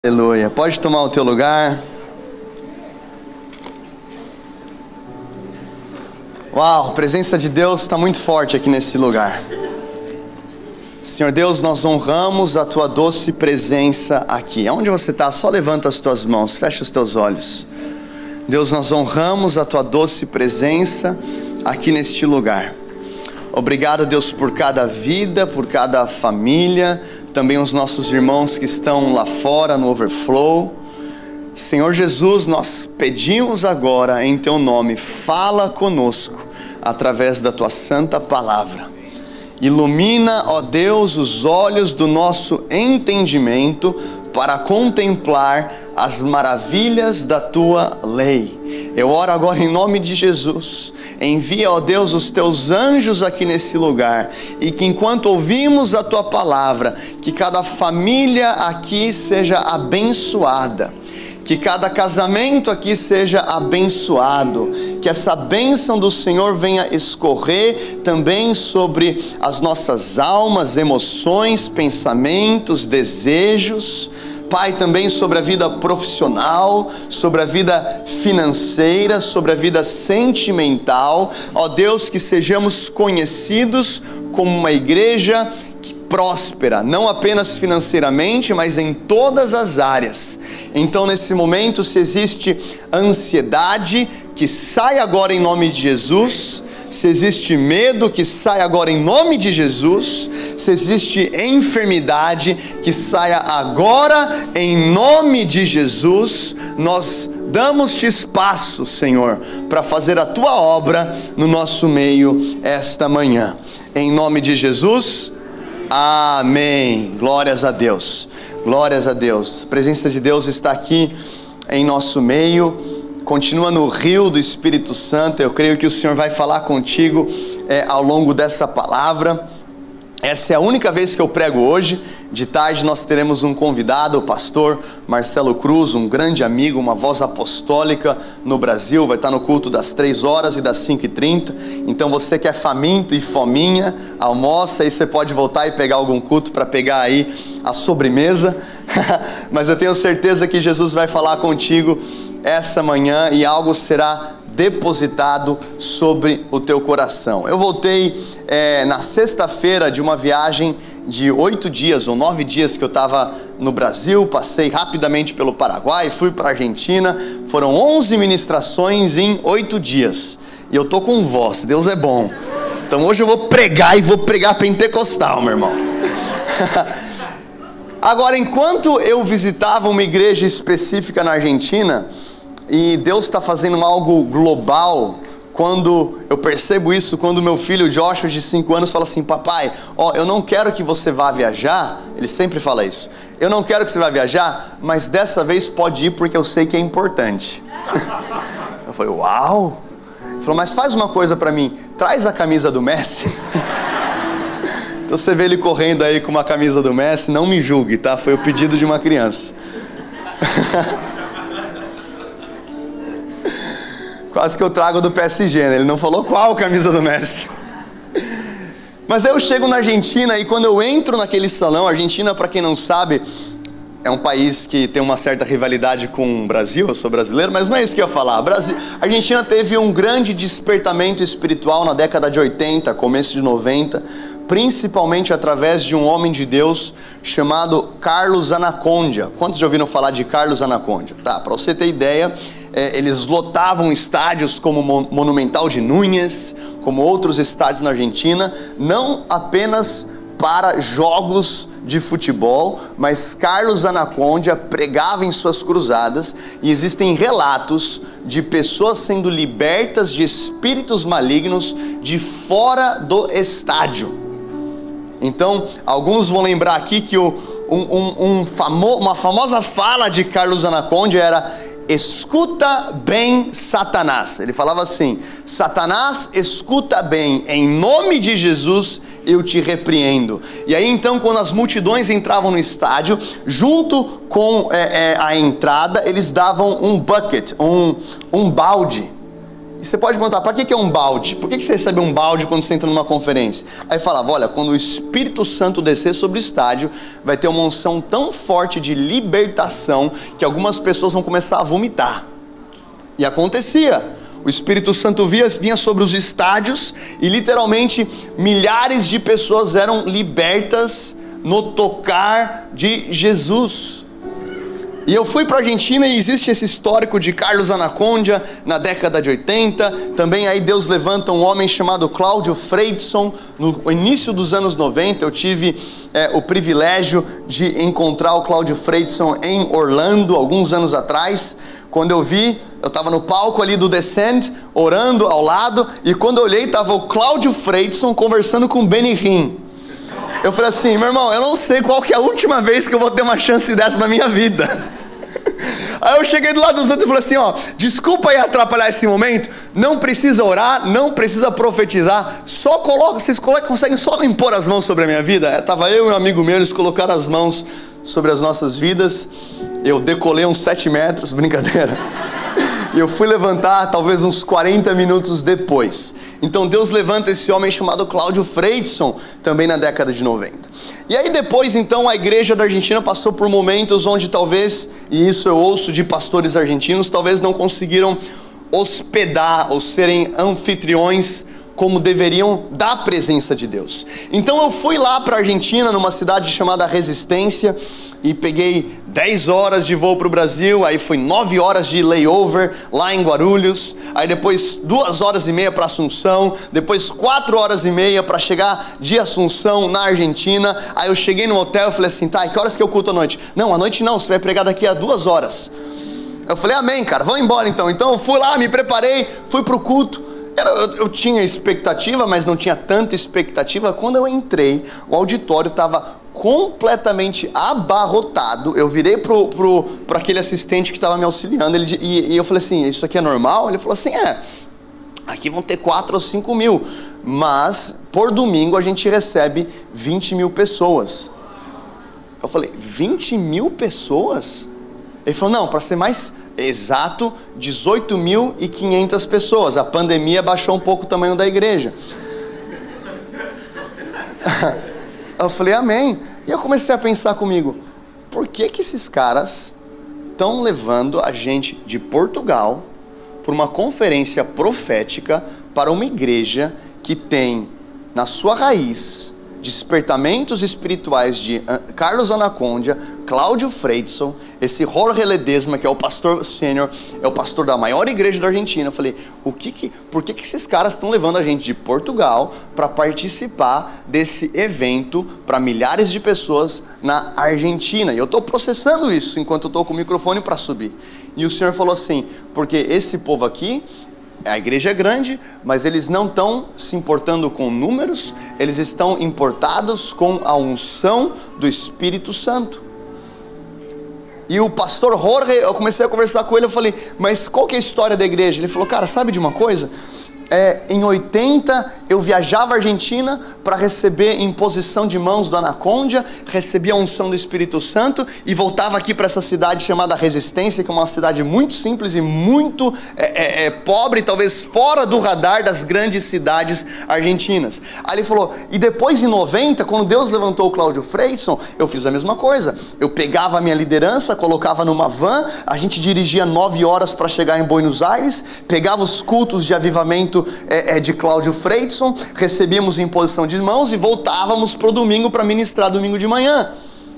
Aleluia. Pode tomar o teu lugar. Uau, a presença de Deus está muito forte aqui nesse lugar. Senhor Deus, nós honramos a tua doce presença aqui. Onde você está? Só levanta as tuas mãos, fecha os teus olhos. Deus, nós honramos a tua doce presença aqui neste lugar. Obrigado, Deus, por cada vida, por cada família, também os nossos irmãos que estão lá fora no Overflow. Senhor Jesus, nós pedimos agora em teu nome, fala conosco através da tua santa palavra. Ilumina, ó Deus, os olhos do nosso entendimento para contemplar as maravilhas da tua lei. Eu oro agora em nome de Jesus. Envia, ó Deus, os teus anjos aqui nesse lugar, e que enquanto ouvimos a tua palavra, que cada família aqui seja abençoada, que cada casamento aqui seja abençoado, que essa bênção do Senhor venha escorrer também sobre as nossas almas, emoções, pensamentos, desejos. Pai, também sobre a vida profissional, sobre a vida financeira, sobre a vida sentimental. Ó Deus, que sejamos conhecidos como uma igreja próspera, não apenas financeiramente, mas em todas as áreas. Então, nesse momento, se existe ansiedade, que sai agora em nome de Jesus. Se existe medo, que saia agora em nome de Jesus. Se existe enfermidade, que saia agora em nome de Jesus. Nós damos-te espaço, Senhor, para fazer a tua obra no nosso meio esta manhã. Em nome de Jesus, amém. Glórias a Deus. Glórias a Deus. A presença de Deus está aqui em nosso meio. Continua no rio do Espírito Santo. Eu creio que o Senhor vai falar contigo ao longo dessa palavra. Essa é a única vez que eu prego hoje. De tarde nós teremos um convidado, o pastor Marcelo Cruz, um grande amigo, uma voz apostólica no Brasil. Vai estar no culto das 3 horas e das 5h30. Então você que é faminto e fominha, almoça, aí você pode voltar e pegar algum culto para pegar aí a sobremesa. Mas eu tenho certeza que Jesus vai falar contigo essa manhã e algo será depositado sobre o teu coração. Eu voltei na sexta-feira de uma viagem de 8 dias ou 9 dias que eu estava no Brasil. Passei rapidamente pelo Paraguai, fui para a Argentina. Foram 11 ministrações em 8 dias. E eu tô com voz, Deus é bom. Então hoje eu vou pregar e vou pregar pentecostal, meu irmão. Agora, enquanto eu visitava uma igreja específica na Argentina, e Deus está fazendo algo global, quando eu percebo isso, quando meu filho Joshua, de 5 anos, fala assim: papai, eu não quero que você vá viajar. Ele sempre fala isso: eu não quero que você vá viajar, mas dessa vez pode ir porque eu sei que é importante. Eu falei: uau. Ele falou: mas faz uma coisa para mim, traz a camisa do Messi. Então você vê ele correndo aí com uma camisa do Messi, não me julgue, tá? Foi o pedido de uma criança. Quase que eu trago do PSG, né? Ele não falou qual camisa do Messi. Mas eu chego na Argentina e quando eu entro naquele salão, a Argentina, para quem não sabe, é um país que tem uma certa rivalidade com o Brasil. Eu sou brasileiro, mas não é isso que eu ia falar. A Argentina teve um grande despertamento espiritual na década de 80, começo de 90, principalmente através de um homem de Deus chamado Carlos Anacondia. Quantos já ouviram falar de Carlos Anacondia? Tá, para você ter ideia, eles lotavam estádios como Monumental de Núñez, como outros estádios na Argentina, não apenas para jogos de futebol, mas Carlos Anacondia pregava em suas cruzadas, e existem relatos de pessoas sendo libertas de espíritos malignos de fora do estádio. Então, alguns vão lembrar aqui que uma famosa fala de Carlos Anacondia era: escuta bem, Satanás. Ele falava assim: Satanás, escuta bem, em nome de Jesus eu te repreendo. E aí então, quando as multidões entravam no estádio, junto com a entrada, eles davam um bucket, um balde. E você pode perguntar, para que é um balde? Por que você recebe um balde quando você entra numa conferência? Aí falava, olha, quando o Espírito Santo descer sobre o estádio, vai ter uma unção tão forte de libertação que algumas pessoas vão começar a vomitar. E acontecia. O Espírito Santo vinha sobre os estádios e literalmente milhares de pessoas eram libertas no tocar de Jesus. E eu fui para a Argentina e existe esse histórico de Carlos Anacondia na década de 80. Também aí Deus levanta um homem chamado Cláudio Freidson. No início dos anos 90 eu tive o privilégio de encontrar o Cláudio Freidson em Orlando, alguns anos atrás. Quando eu vi, eu estava no palco ali do Descend, orando ao lado. E quando eu olhei, estava o Cláudio Freidson conversando com o Benny Hinn. Eu falei assim, meu irmão, eu não sei qual que é a última vez que eu vou ter uma chance dessa na minha vida. Aí eu cheguei do lado dos outros e falei assim, ó, desculpa aí atrapalhar esse momento, não precisa orar, não precisa profetizar, só coloca, vocês conseguem só impor as mãos sobre a minha vida? Tava eu e um amigo meu, eles colocaram as mãos sobre as nossas vidas, eu decolei uns 7 metros, brincadeira. E eu fui levantar talvez uns 40 minutos depois. Então Deus levanta esse homem chamado Cláudio Freidson, também na década de 90. E aí depois então a igreja da Argentina passou por momentos onde talvez, e isso eu ouço de pastores argentinos, talvez não conseguiram hospedar ou serem anfitriões como deveriam da presença de Deus. Então eu fui lá para a Argentina, numa cidade chamada Resistência, e peguei 10 horas de voo para o Brasil, aí foi 9 horas de layover lá em Guarulhos, aí depois 2 horas e meia para Assunção, depois 4 horas e meia para chegar de Assunção na Argentina. Aí eu cheguei no hotel e falei assim, tá, e que horas que eu culto à noite? Não, à noite não, você vai pregar daqui a 2 horas. Eu falei, amém, cara, vamos embora então. Então eu fui lá, me preparei, fui pro culto. Eu tinha expectativa, mas não tinha tanta expectativa. Quando eu entrei, o auditório estava completamente abarrotado. Eu virei para aquele assistente que estava me auxiliando, e eu falei assim, isso aqui é normal? Ele falou assim, aqui vão ter 4 ou 5 mil, mas por domingo a gente recebe 20 mil pessoas. Eu falei, 20 mil pessoas? Ele falou, não, para ser mais exato, 18.500 pessoas. A pandemia baixou um pouco o tamanho da igreja. Eu falei, amém. E eu comecei a pensar comigo, por que esses caras estão levando a gente de Portugal para uma conferência profética para uma igreja que tem na sua raiz despertamentos espirituais de Carlos Anacondia, Cláudio Freidson, esse Jorge Ledesma, que é o pastor sênior, é o pastor da maior igreja da Argentina. Eu falei, por que esses caras estão levando a gente de Portugal para participar desse evento para milhares de pessoas na Argentina? E eu estou processando isso enquanto eu estou com o microfone para subir. E o Senhor falou assim, porque esse povo aqui, a igreja é grande, mas eles não estão se importando com números, eles estão importados com a unção do Espírito Santo. E o pastor Jorge, eu comecei a conversar com ele, eu falei, mas qual que é a história da igreja? Ele falou, cara, sabe de uma coisa? Em 80 eu viajava à Argentina para receber imposição de mãos do Anacondia, recebia a unção do Espírito Santo e voltava aqui para essa cidade chamada Resistência, que é uma cidade muito simples e muito pobre, talvez fora do radar das grandes cidades argentinas. Aí ele falou, e depois em 90, quando Deus levantou o Cláudio Freidson, eu fiz a mesma coisa. Eu pegava a minha liderança, colocava numa van, a gente dirigia 9 horas para chegar em Buenos Aires, pegava os cultos de avivamento de Cláudio Freidson, recebíamos imposição de mãos e voltávamos para o domingo para ministrar domingo de manhã.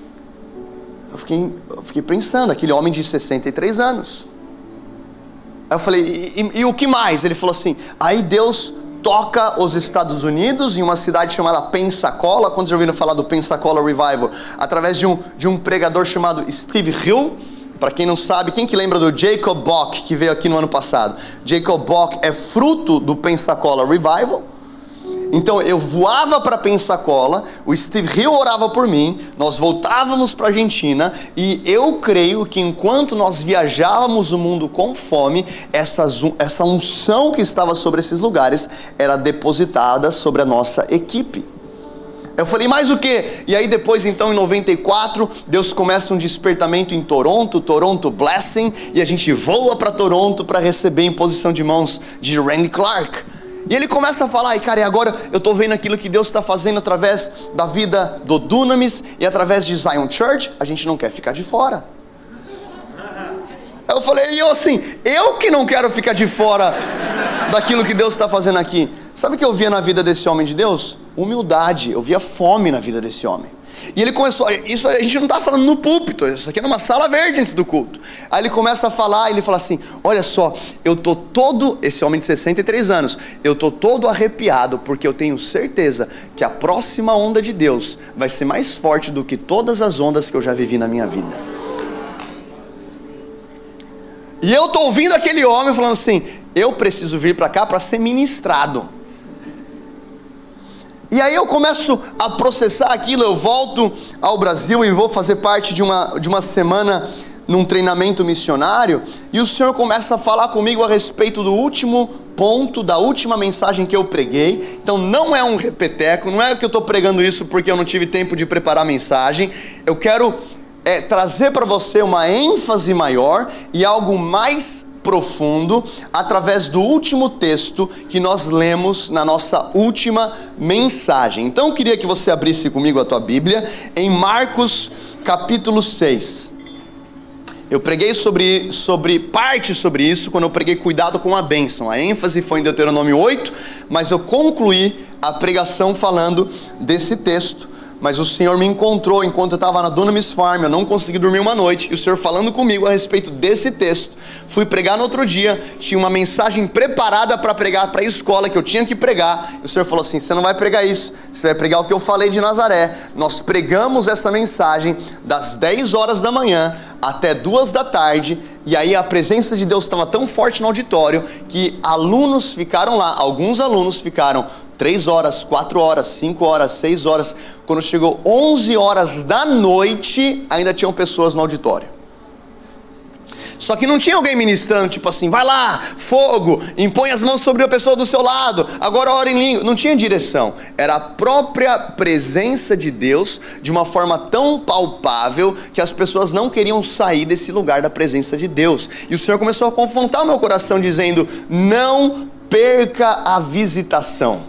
Eu fiquei pensando, aquele homem de 63 anos. Aí eu falei, e o que mais? Ele falou assim, aí Deus toca os Estados Unidos, em uma cidade chamada Pensacola. Quando já ouviram falar do Pensacola Revival? Através de um pregador chamado Steve Hill. Para quem não sabe, quem que lembra do Jacob Bock, que veio aqui no ano passado? Jacob Bock é fruto do Pensacola Revival. Então eu voava para Pensacola, o Steve Hill orava por mim, nós voltávamos para a Argentina, e eu creio que enquanto nós viajávamos o mundo com fome, essa unção que estava sobre esses lugares era depositada sobre a nossa equipe. Eu falei, mais o quê? E aí depois, então, em 94, Deus começa um despertamento em Toronto, Toronto Blessing, e a gente voa para Toronto para receber a imposição de mãos de Randy Clark. E ele começa a falar, e cara, e agora eu estou vendo aquilo que Deus está fazendo através da vida do Dunamis e através de Zion Church, a gente não quer ficar de fora. Eu falei, e eu assim, eu que não quero ficar de fora daquilo que Deus está fazendo aqui. Sabe o que eu via na vida desse homem de Deus? Humildade, eu via fome na vida desse homem. E ele começou, isso a gente não está falando no púlpito, isso aqui é numa sala verde antes do culto. Aí ele começa a falar, ele fala assim, olha só, eu tô todo, esse homem de 63 anos, eu tô todo arrepiado, porque eu tenho certeza que a próxima onda de Deus vai ser mais forte do que todas as ondas que eu já vivi na minha vida. E eu tô ouvindo aquele homem falando assim, eu preciso vir para cá para ser ministrado. E aí eu começo a processar aquilo, eu volto ao Brasil e vou fazer parte de uma semana num treinamento missionário, e o Senhor começa a falar comigo a respeito do último ponto, da última mensagem que eu preguei. Então não é um repeteco, não é que eu estou pregando isso porque eu não tive tempo de preparar a mensagem. Eu quero trazer para você uma ênfase maior e algo mais profundo, através do último texto que nós lemos na nossa última mensagem. Então eu queria que você abrisse comigo a tua Bíblia, em Marcos capítulo 6. Eu preguei sobre isso quando eu preguei cuidado com a bênção. A ênfase foi em Deuteronômio 8, mas eu concluí a pregação falando desse texto. Mas o Senhor me encontrou enquanto eu estava na Dunamis Farm, eu não consegui dormir uma noite, e o Senhor falando comigo a respeito desse texto. Fui pregar no outro dia, tinha uma mensagem preparada para pregar para a escola que eu tinha que pregar, e o Senhor falou assim, você não vai pregar isso, você vai pregar o que eu falei de Nazaré. Nós pregamos essa mensagem das 10 horas da manhã até 2 da tarde, e aí a presença de Deus estava tão forte no auditório, que alunos ficaram lá, alguns alunos ficaram 3 horas, 4 horas, 5 horas, 6 horas. Quando chegou 11 horas da noite, ainda tinham pessoas no auditório. Só que não tinha alguém ministrando, tipo assim, vai lá, fogo, impõe as mãos sobre a pessoa do seu lado, agora ora em língua. Não tinha direção, era a própria presença de Deus, de uma forma tão palpável, que as pessoas não queriam sair desse lugar da presença de Deus. E o Senhor começou a confrontar o meu coração, dizendo, não perca a visitação.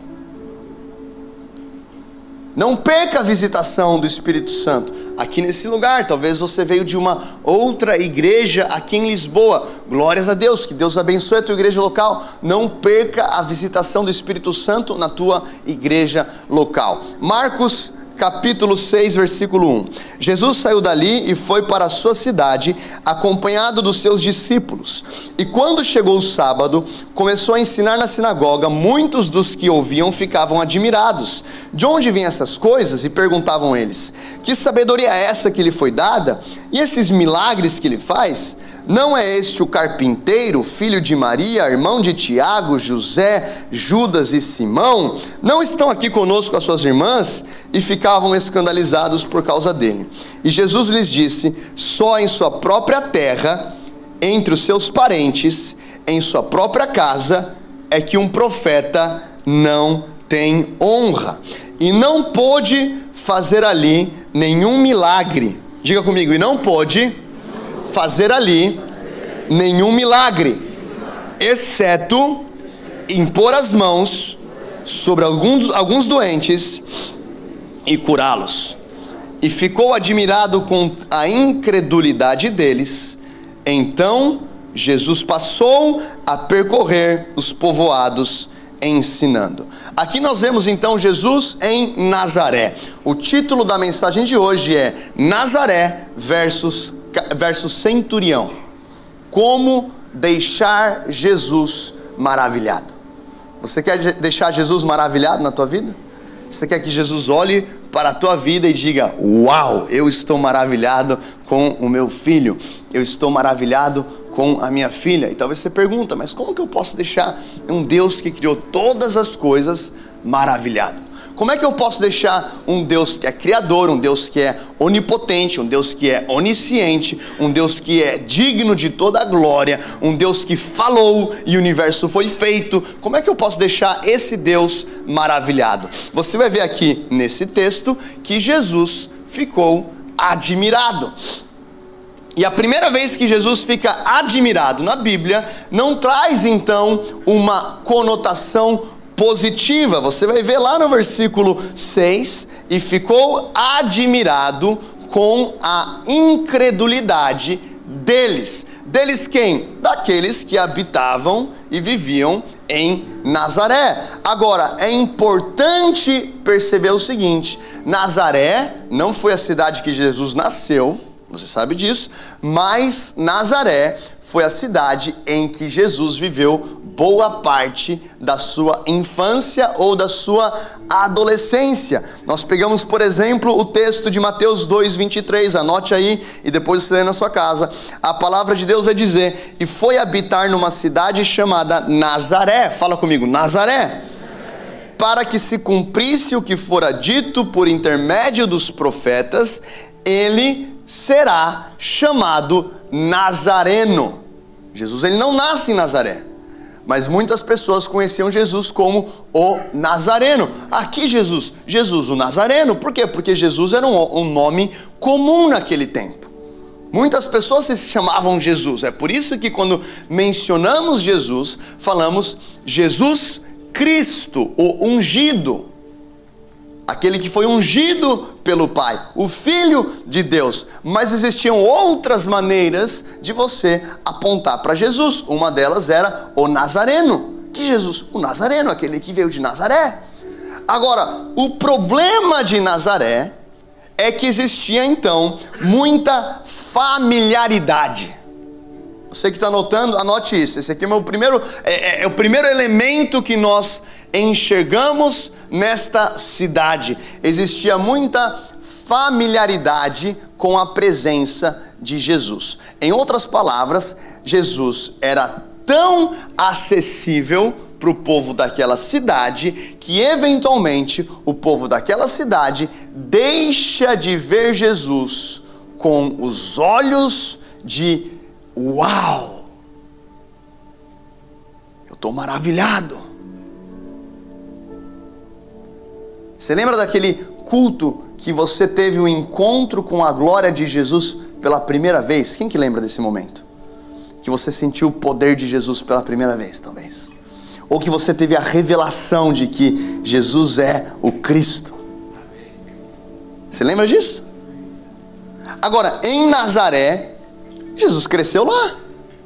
Não perca a visitação do Espírito Santo aqui nesse lugar. Talvez você veio de uma outra igreja aqui em Lisboa. Glórias a Deus, que Deus abençoe a tua igreja local. Não perca a visitação do Espírito Santo na tua igreja local. Marcos capítulo 6, versículo 1. Jesus saiu dali e foi para a sua cidade, acompanhado dos seus discípulos. E quando chegou o sábado, começou a ensinar na sinagoga. Muitos dos que ouviam ficavam admirados. De onde vêm essas coisas? E perguntavam eles, que sabedoria é essa que lhe foi dada? E esses milagres que ele faz? Não é este o carpinteiro, filho de Maria, irmão de Tiago, José, Judas e Simão? Não estão aqui conosco as suas irmãs? E ficavam escandalizados por causa dele. E Jesus lhes disse, só em sua própria terra, entre os seus parentes, em sua própria casa, é que um profeta não tem honra. E não pôde fazer ali nenhum milagre. Diga comigo, e não pôde fazer ali nenhum milagre, exceto impor as mãos sobre alguns doentes e curá-los. E ficou admirado com a incredulidade deles. Então Jesus passou a percorrer os povoados ensinando. Aqui nós vemos então Jesus em Nazaré. O título da mensagem de hoje é Nazaré versus centurião. Como deixar Jesus maravilhado. Você quer deixar Jesus maravilhado na tua vida? Você quer que Jesus olhe para a tua vida e diga, uau, eu estou maravilhado com o meu filho, eu estou maravilhado com a minha filha. E talvez você pergunta, mas como que eu posso deixar um Deus que criou todas as coisas maravilhado? Como é que eu posso deixar um Deus que é criador, um Deus que é onipotente, um Deus que é onisciente, um Deus que é digno de toda a glória, um Deus que falou e o universo foi feito, como é que eu posso deixar esse Deus maravilhado? Você vai ver aqui nesse texto que Jesus ficou admirado. E a primeira vez que Jesus fica admirado na Bíblia, não traz então uma conotação positiva. Você vai ver lá no versículo 6, e ficou admirado com a incredulidade deles. Deles quem? Daqueles que habitavam e viviam em Nazaré. Agora, é importante perceber o seguinte: Nazaré não foi a cidade que Jesus nasceu, você sabe disso, mas Nazaré foi a cidade em que Jesus viveu boa parte da sua infância ou da sua adolescência. Nós pegamos, por exemplo, o texto de Mateus 2:23, anote aí e depois você lê na sua casa. A palavra de Deus vai dizer: e foi habitar numa cidade chamada Nazaré, fala comigo, Nazaré, para que se cumprisse o que fora dito por intermédio dos profetas, ele será chamado Nazareno. Jesus, ele não nasce em Nazaré, mas muitas pessoas conheciam Jesus como o Nazareno. Aqui Jesus o Nazareno. Por quê? Porque Jesus era um nome comum naquele tempo. Muitas pessoas se chamavam Jesus. É por isso que quando mencionamos Jesus, falamos Jesus Cristo, o ungido. Aquele que foi ungido pelo Pai, o Filho de Deus. Mas existiam outras maneiras de você apontar para Jesus. Uma delas era o Nazareno. Que Jesus? O Nazareno, aquele que veio de Nazaré. Agora, o problema de Nazaré é que existia então muita familiaridade. Você que está anotando, anote isso. Esse aqui é o primeiro elemento que nós enxergamos nesta cidade. Existia muita familiaridade com a presença de Jesus. Em outras palavras, Jesus era tão acessível para o povo daquela cidade que eventualmente o povo daquela cidade deixa de ver Jesus com os olhos de uau, eu estou maravilhado. Você lembra daquele culto que você teve um encontro com a glória de Jesus pela primeira vez? Quem que lembra desse momento? Que você sentiu o poder de Jesus pela primeira vez, talvez. Ou que você teve a revelação de que Jesus é o Cristo. Você lembra disso? Agora, em Nazaré, Jesus cresceu lá.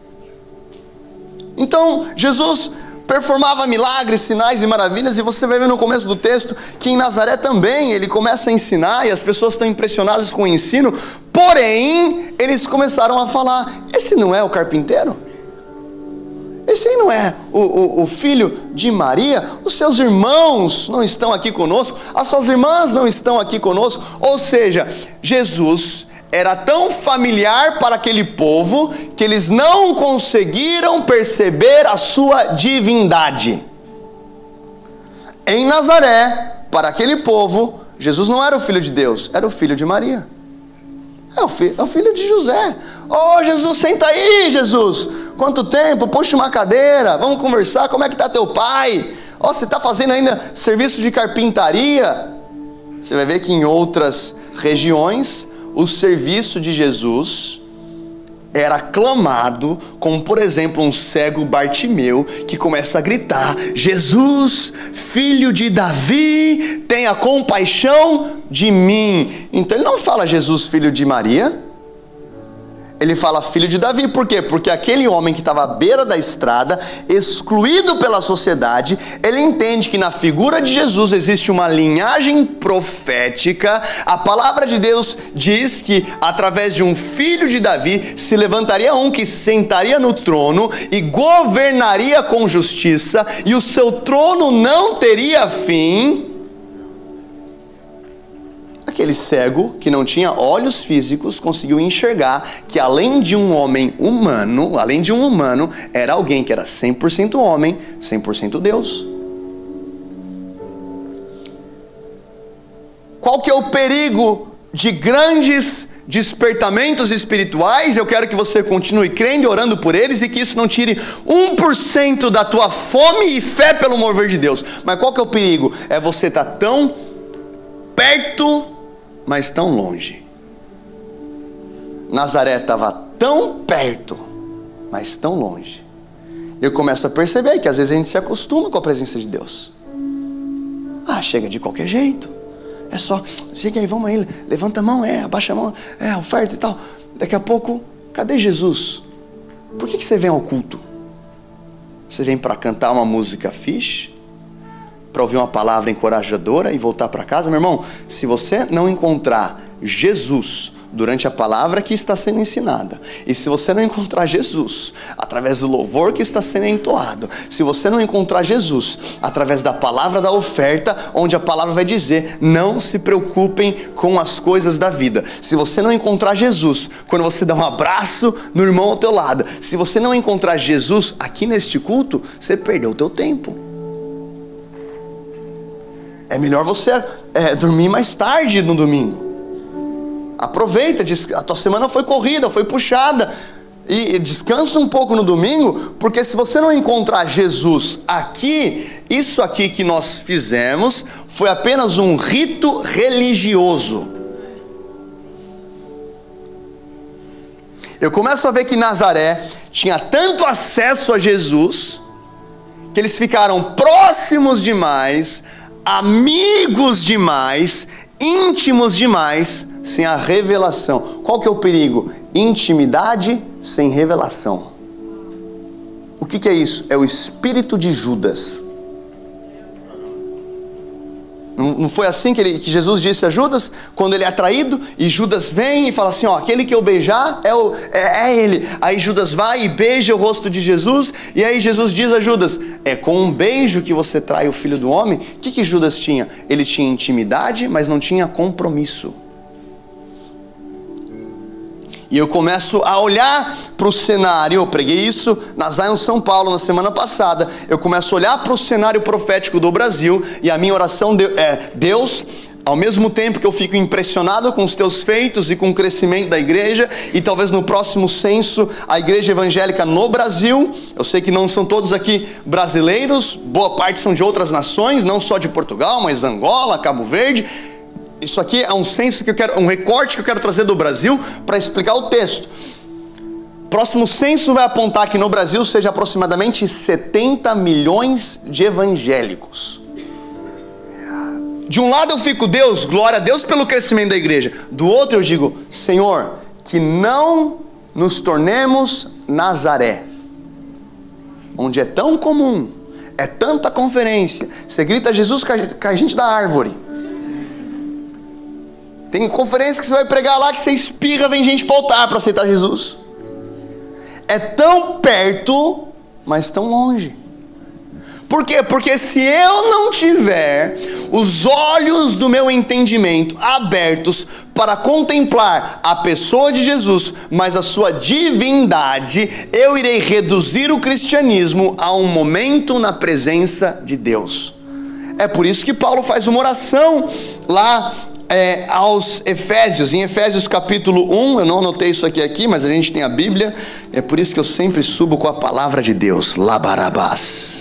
Então, Jesus performava milagres, sinais e maravilhas, e você vai ver no começo do texto que em Nazaré também ele começa a ensinar e as pessoas estão impressionadas com o ensino. Porém, eles começaram a falar: esse não é o carpinteiro? Esse aí não é o filho de Maria? Os seus irmãos não estão aqui conosco? As suas irmãs não estão aqui conosco? Ou seja, Jesus era tão familiar para aquele povo que eles não conseguiram perceber a sua divindade. Em Nazaré, para aquele povo, Jesus não era o filho de Deus, era o filho de Maria. É o filho de José. Oh, Jesus, senta aí, Jesus. Quanto tempo? Puxa uma cadeira, vamos conversar. Como é que está teu pai? Oh, você está fazendo ainda serviço de carpintaria? Você vai ver que em outras regiões o serviço de Jesus era aclamado, como por exemplo um cego Bartimeu que começa a gritar: Jesus, filho de Davi, tenha compaixão de mim. Então ele não fala Jesus, filho de Maria, ele fala filho de Davi. Por quê? Porque aquele homem que estava à beira da estrada, excluído pela sociedade, ele entende que na figura de Jesus existe uma linhagem profética. A palavra de Deus diz que através de um filho de Davi se levantaria um que sentaria no trono e governaria com justiça, e o seu trono não teria fim. Aquele cego que não tinha olhos físicos conseguiu enxergar que além de um homem humano, era alguém que era 100% homem, 100% Deus. qual que é o perigo de grandes despertamentos espirituais? Eu quero que você continue crendo e orando por eles, e que isso não tire 1% da tua fome e fé pelo mover de Deus. Mas qual que é o perigo? É você estar tão perto, mas tão longe. Nazaré estava tão perto, mas tão longe. Eu começo a perceber que às vezes a gente se acostuma com a presença de Deus. Chega de qualquer jeito. É só, chega aí, vamos aí, levanta a mão, abaixa a mão, oferta e tal. Daqui a pouco, cadê Jesus? Por que você vem ao culto? Você vem para cantar uma música fixe? Para ouvir uma palavra encorajadora e voltar para casa? Meu irmão, se você não encontrar Jesus durante a palavra que está sendo ensinada, e se você não encontrar Jesus através do louvor que está sendo entoado, se você não encontrar Jesus através da palavra da oferta, onde a palavra vai dizer: não se preocupem com as coisas da vida, se você não encontrar Jesus quando você dá um abraço no irmão ao teu lado, se você não encontrar Jesus aqui neste culto, você perdeu o teu tempo. É melhor você dormir mais tarde no domingo. Aproveita, a tua semana foi corrida, foi puxada, e descansa um pouco no domingo, porque se você não encontrar Jesus aqui, isso aqui que nós fizemos foi apenas um rito religioso. Eu começo a ver que Nazaré tinha tanto acesso a Jesus, que eles ficaram próximos demais, amigos demais, íntimos demais, sem a revelação. Qual que é o perigo? Intimidade sem revelação. O que é isso? É o espírito de Judas. Não foi assim que Jesus disse a Judas, quando ele é traído, e Judas vem e fala assim: aquele que eu beijar é ele. Aí Judas vai e beija o rosto de Jesus, e aí Jesus diz a Judas: é com um beijo que você trai o Filho do Homem. O que Judas tinha? Ele tinha intimidade, mas não tinha compromisso. E eu começo a olhar para o cenário, eu preguei isso na Zion São Paulo na semana passada. Eu começo a olhar para o cenário profético do Brasil, e a minha oração é: Deus, ao mesmo tempo que eu fico impressionado com os teus feitos e com o crescimento da igreja, e talvez no próximo censo a igreja evangélica no Brasil, eu sei que não são todos aqui brasileiros, boa parte são de outras nações, não só de Portugal, mas Angola, Cabo Verde. Isso aqui é um censo que eu quero, um recorte que eu quero trazer do Brasil para explicar o texto. Próximo censo vai apontar que no Brasil seja aproximadamente 70 milhões de evangélicos. De um lado eu fico: Deus, glória a Deus pelo crescimento da igreja. Do outro eu digo: Senhor, que não nos tornemos Nazaré, onde é tão comum, é tanta conferência, você grita Jesus com a gente da árvore. Tem conferência que você vai pregar lá que você espirra, vem gente para o altar para aceitar Jesus. É tão perto, mas tão longe. Por quê? Porque se eu não tiver os olhos do meu entendimento abertos para contemplar a pessoa de Jesus, mas a sua divindade, eu irei reduzir o cristianismo a um momento na presença de Deus. É por isso que Paulo faz uma oração lá aos Efésios, em Efésios capítulo 1, eu não anotei isso aqui, mas a gente tem a Bíblia, é por isso que eu sempre subo com a palavra de Deus, Labarabás.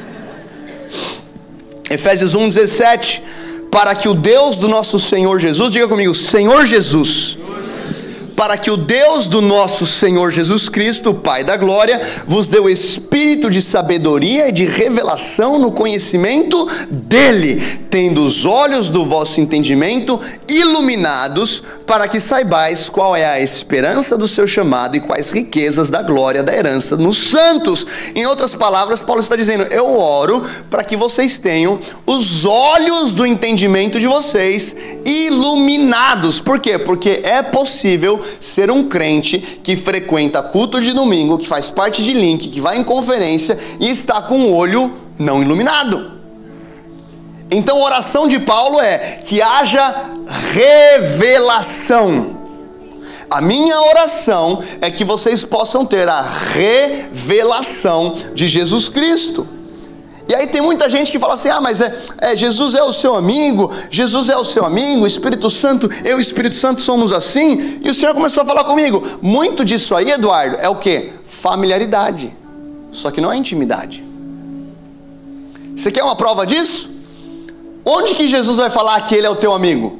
Efésios 1:17, para que o Deus do nosso Senhor Jesus, diga comigo, Senhor Jesus, para que o Deus do nosso Senhor Jesus Cristo, o Pai da glória, vos dê o espírito de sabedoria e de revelação no conhecimento dele, tendo os olhos do vosso entendimento iluminados, para que saibais qual é a esperança do seu chamado e quais riquezas da glória da herança nos santos. Em outras palavras, Paulo está dizendo: eu oro para que vocês tenham os olhos do entendimento de vocês iluminados. Por quê? Porque é possível ser um crente que frequenta culto de domingo, que faz parte de link, que vai em conferência e está com o olho não iluminado. Então a oração de Paulo é que haja revelação. A minha oração é que vocês possam ter a revelação de Jesus Cristo. E aí tem muita gente que fala assim, mas Jesus é o seu amigo, Jesus é o seu amigo, o Espírito Santo, eu e o Espírito Santo somos assim. E o Senhor começou a falar comigo, muito disso aí, Eduardo, é o quê? Familiaridade, só que não é intimidade. Você quer uma prova disso? Onde que Jesus vai falar que Ele é o teu amigo?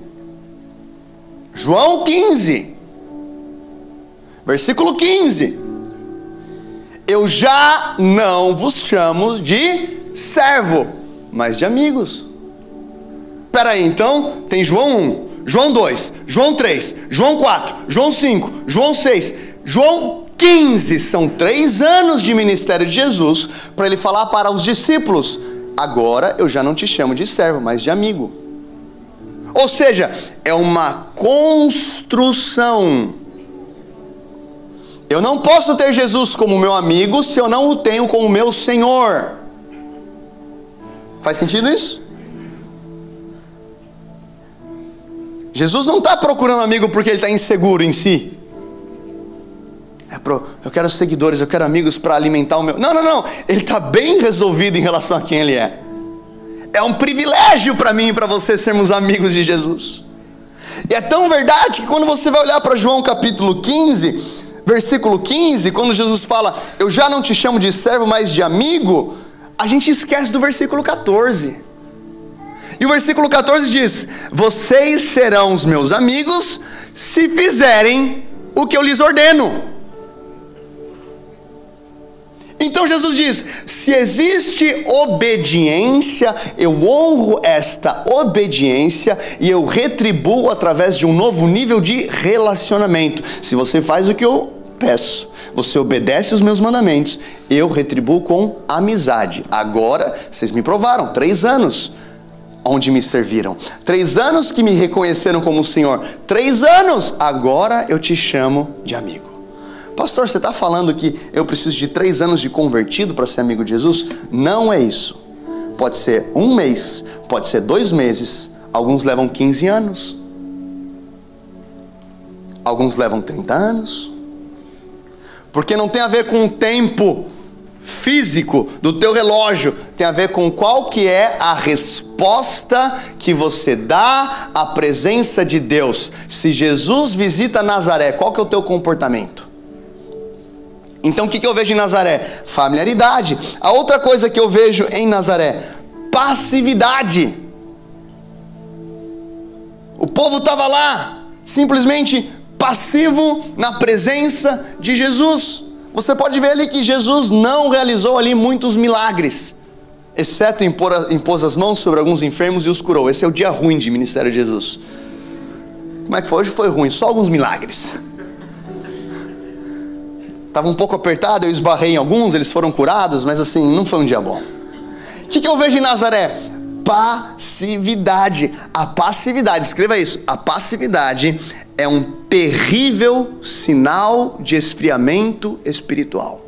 João 15, versículo 15. Eu já não vos chamo de servo, mas de amigos. Espera aí, então tem João 1, João 2, João 3, João 4, João 5, João 6, João 15. São 3 anos de ministério de Jesus para Ele falar para os discípulos: agora eu já não te chamo de servo, mas de amigo. Ou seja, é uma construção. Eu não posso ter Jesus como meu amigo se eu não o tenho como meu Senhor. Faz sentido isso? Jesus não está procurando amigo porque Ele está inseguro em si. Eu quero seguidores, eu quero amigos para alimentar o meu... Não. Ele está bem resolvido em relação a quem Ele é. É um privilégio para mim e para você sermos amigos de Jesus. E é tão verdade que quando você vai olhar para João capítulo 15... versículo 15, quando Jesus fala, eu já não te chamo de servo, mas de amigo, a gente esquece do versículo 14. E o versículo 14 diz, vocês serão os meus amigos, se fizerem o que eu lhes ordeno. Então Jesus diz, se existe obediência, eu honro esta obediência e eu retribuo através de um novo nível de relacionamento. Se você faz o que eu peço, você obedece os meus mandamentos, eu retribuo com amizade. Agora, vocês me provaram, 3 anos onde me serviram, 3 anos que me reconheceram como Senhor, 3 anos, agora eu te chamo de amigo. Pastor, você está falando que eu preciso de 3 anos de convertido para ser amigo de Jesus? Não é isso. Pode ser 1 mês, pode ser 2 meses, alguns levam 15 anos, alguns levam 30 anos, porque não tem a ver com o tempo físico do teu relógio, tem a ver com qual que é a resposta que você dá à presença de Deus. Se Jesus visita Nazaré, qual que é o teu comportamento? Então o que eu vejo em Nazaré? Familiaridade. A outra coisa que eu vejo em Nazaré, passividade. O povo estava lá, simplesmente passivo na presença de Jesus. Você pode ver ali que Jesus não realizou ali muitos milagres, exceto impôs as mãos sobre alguns enfermos e os curou. Esse é o dia ruim de ministério de Jesus. Como é que foi? Hoje foi ruim, só alguns milagres. Estava um pouco apertado, eu esbarrei em alguns, eles foram curados, mas assim, não foi um dia bom. O que eu vejo em Nazaré? Passividade. A passividade, escreva isso, a passividade é um terrível sinal de esfriamento espiritual.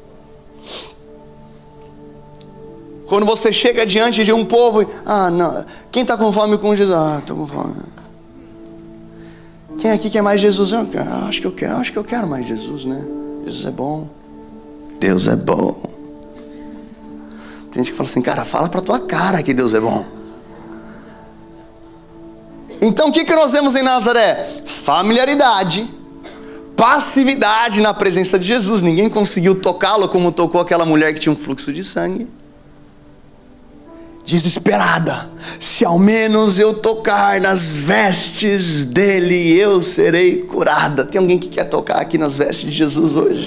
Quando você chega diante de um povo e, não, quem está com fome com Jesus? Estou com fome. Quem aqui quer mais Jesus? Acho que eu quero mais Jesus, né? Jesus é bom, Deus é bom. Tem gente que fala assim, cara, fala pra tua cara que Deus é bom. Então o que nós vemos em Nazaré? Familiaridade, passividade na presença de Jesus. Ninguém conseguiu tocá-lo como tocou aquela mulher que tinha um fluxo de sangue. Desesperada, se ao menos eu tocar nas vestes dele, eu serei curada. Tem alguém que quer tocar aqui nas vestes de Jesus hoje?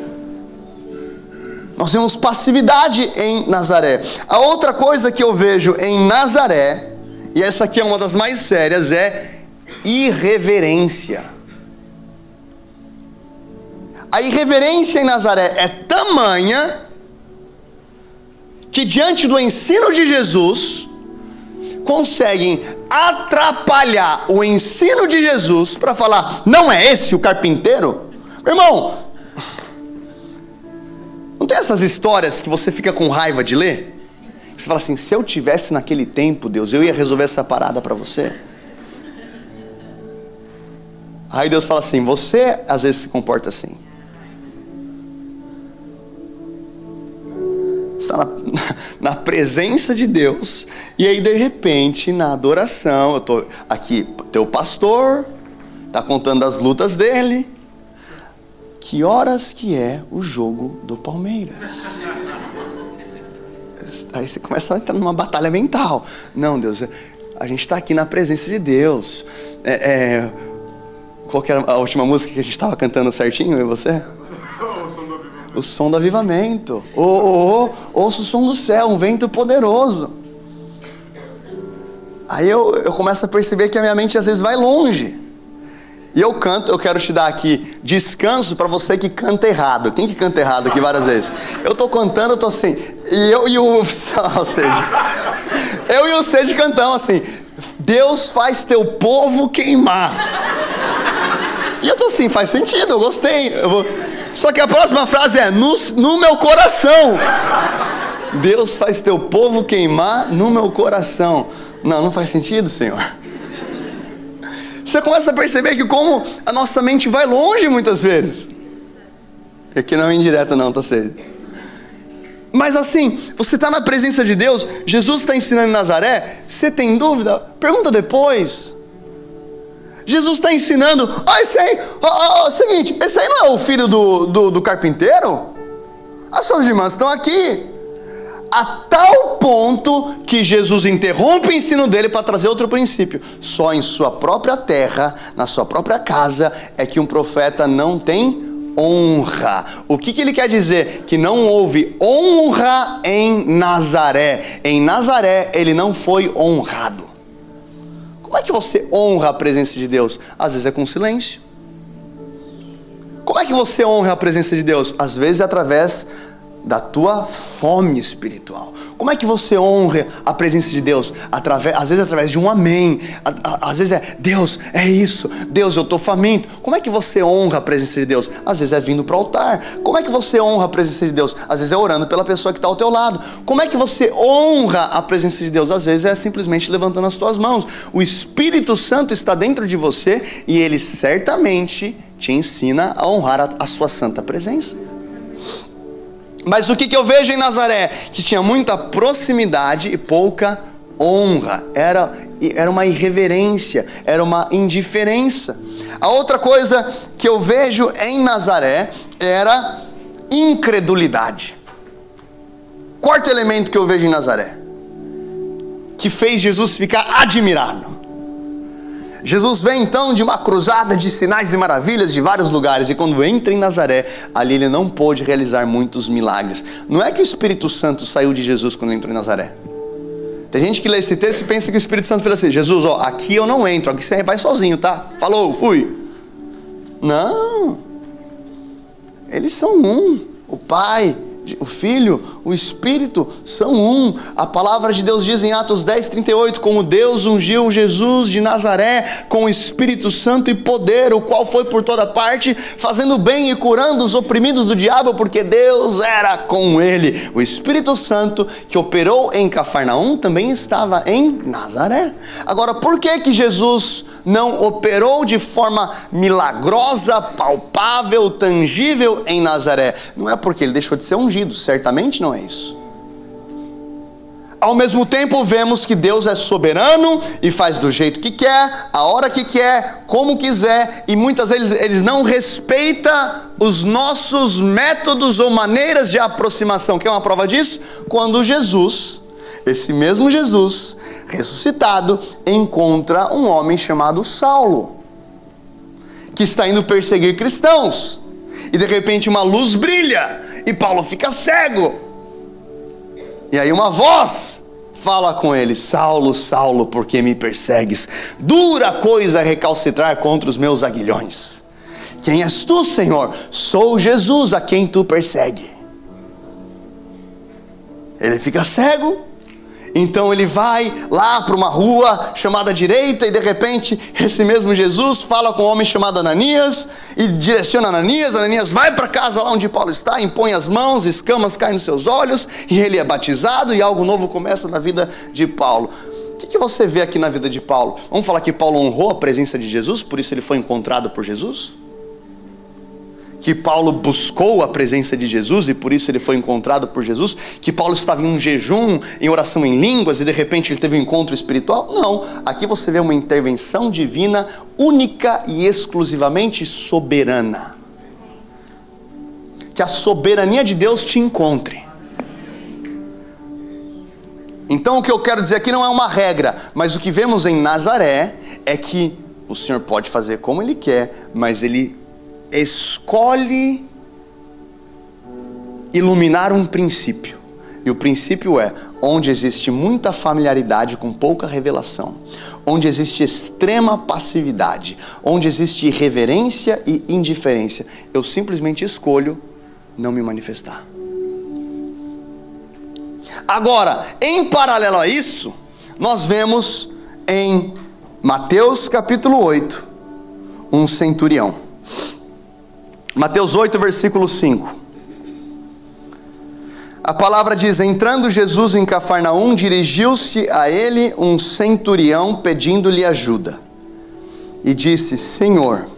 Nós temos passividade em Nazaré. A outra coisa que eu vejo em Nazaré, e essa aqui é uma das mais sérias, é irreverência. A irreverência em Nazaré é tamanha que diante do ensino de Jesus, conseguem atrapalhar o ensino de Jesus para falar, não é esse o carpinteiro? Meu irmão, não tem essas histórias que você fica com raiva de ler? Você fala assim, se eu tivesse naquele tempo, Deus, eu ia resolver essa parada para você. Aí Deus fala assim, você às vezes se comporta assim. Você está na presença de Deus. E aí de repente na adoração, eu estou aqui, teu pastor está contando as lutas dele. Que horas que é o jogo do Palmeiras? Aí você começa a entrar numa batalha mental. Não, Deus, a gente está aqui na presença de Deus. Qual que era a última música que a gente estava cantando certinho, eu e você? O som do avivamento. Ouça o som do céu, um vento poderoso. Aí eu começo a perceber que a minha mente às vezes vai longe. E eu canto, eu quero te dar aqui descanso para você que canta errado. Quem que canta errado aqui várias vezes? Eu tô cantando, eu tô assim, eu e o Cede cantamos assim: Deus faz teu povo queimar. E eu tô assim, faz sentido, eu gostei. Só que a próxima frase é: no meu coração. Deus faz teu povo queimar no meu coração. Não faz sentido, Senhor. Você começa a perceber que como a nossa mente vai longe muitas vezes. Aqui não é indireta não, tá certo? Mas assim, você está na presença de Deus, Jesus está ensinando em Nazaré, você tem dúvida? Pergunta depois. Jesus está ensinando, esse aí, seguinte, esse aí não é o filho do carpinteiro? As suas irmãs estão aqui. A tal ponto que Jesus interrompe o ensino dele para trazer outro princípio. Só em sua própria terra, na sua própria casa, é que um profeta não tem honra. O que ele quer dizer? Que não houve honra em Nazaré. Em Nazaré ele não foi honrado. Como é que você honra a presença de Deus? Às vezes é com silêncio. Como é que você honra a presença de Deus? Às vezes é através da tua fome espiritual. Como é que você honra a presença de Deus? Às vezes através de um amém. Às vezes é: Deus, é isso. Deus, eu estou faminto. Como é que você honra a presença de Deus? Às vezes é vindo para o altar. Como é que você honra a presença de Deus? Às vezes é orando pela pessoa que está ao teu lado. Como é que você honra a presença de Deus? Às vezes é simplesmente levantando as tuas mãos. O Espírito Santo está dentro de você e ele certamente te ensina a honrar a sua santa presença. Mas o que eu vejo em Nazaré? Que tinha muita proximidade e pouca honra. Era uma irreverência, era uma indiferença. A outra coisa que eu vejo em Nazaré era incredulidade. Quarto elemento que eu vejo em Nazaré, que fez Jesus ficar admirado. Jesus vem então de uma cruzada de sinais e maravilhas de vários lugares, e quando entra em Nazaré, ali ele não pôde realizar muitos milagres. Não é que o Espírito Santo saiu de Jesus quando ele entrou em Nazaré. Tem gente que lê esse texto e pensa que o Espírito Santo fala assim: Jesus, aqui eu não entro, aqui você vai sozinho, tá? Falou, fui. Não. Eles são um. O Pai, o Filho, o Espírito são um. A palavra de Deus diz em Atos 10:38: como Deus ungiu Jesus de Nazaré com o Espírito Santo e poder, o qual foi por toda parte, fazendo bem e curando os oprimidos do diabo, porque Deus era com ele. O Espírito Santo que operou em Cafarnaum também estava em Nazaré. Agora, por que Jesus não operou de forma milagrosa, palpável, tangível em Nazaré? Não é porque ele deixou de ser ungido, certamente não é isso. Ao mesmo tempo vemos que Deus é soberano e faz do jeito que quer, a hora que quer, como quiser, e muitas vezes ele não respeita os nossos métodos ou maneiras de aproximação. Quer uma prova disso? Quando Jesus, esse mesmo Jesus ressuscitado, encontra um homem chamado Saulo, que está indo perseguir cristãos, e de repente uma luz brilha e Paulo fica cego, e aí uma voz fala com ele: Saulo, Saulo, por que me persegues? Dura coisa é recalcitrar contra os meus aguilhões. Quem és tu, Senhor? Sou Jesus a quem tu persegue. Ele fica cego. Então ele vai lá para uma rua chamada direita, e de repente esse mesmo Jesus fala com um homem chamado Ananias e direciona Ananias. Ananias vai para casa lá onde Paulo está, impõe as mãos, escamas caem nos seus olhos e ele é batizado, e algo novo começa na vida de Paulo. O que você vê aqui na vida de Paulo? Vamos falar que Paulo honrou a presença de Jesus, por isso ele foi encontrado por Jesus? que Paulo buscou a presença de Jesus e por isso ele foi encontrado por Jesus, que Paulo estava em um jejum, em oração em línguas e de repente ele teve um encontro espiritual. Não, aqui você vê uma intervenção divina única e exclusivamente soberana. Que a soberania de Deus te encontre. Então o que eu quero dizer aqui não é uma regra, mas o que vemos em Nazaré é que o Senhor pode fazer como Ele quer, mas Ele escolhe iluminar um princípio. E o princípio é: onde existe muita familiaridade com pouca revelação, onde existe extrema passividade, onde existe irreverência e indiferença, eu simplesmente escolho não me manifestar. Agora, em paralelo a isso, nós vemos em Mateus capítulo 8, um centurião. Mateus 8, versículo 5. A palavra diz: entrando Jesus em Cafarnaum, dirigiu-se a ele um centurião pedindo-lhe ajuda. E disse: Senhor,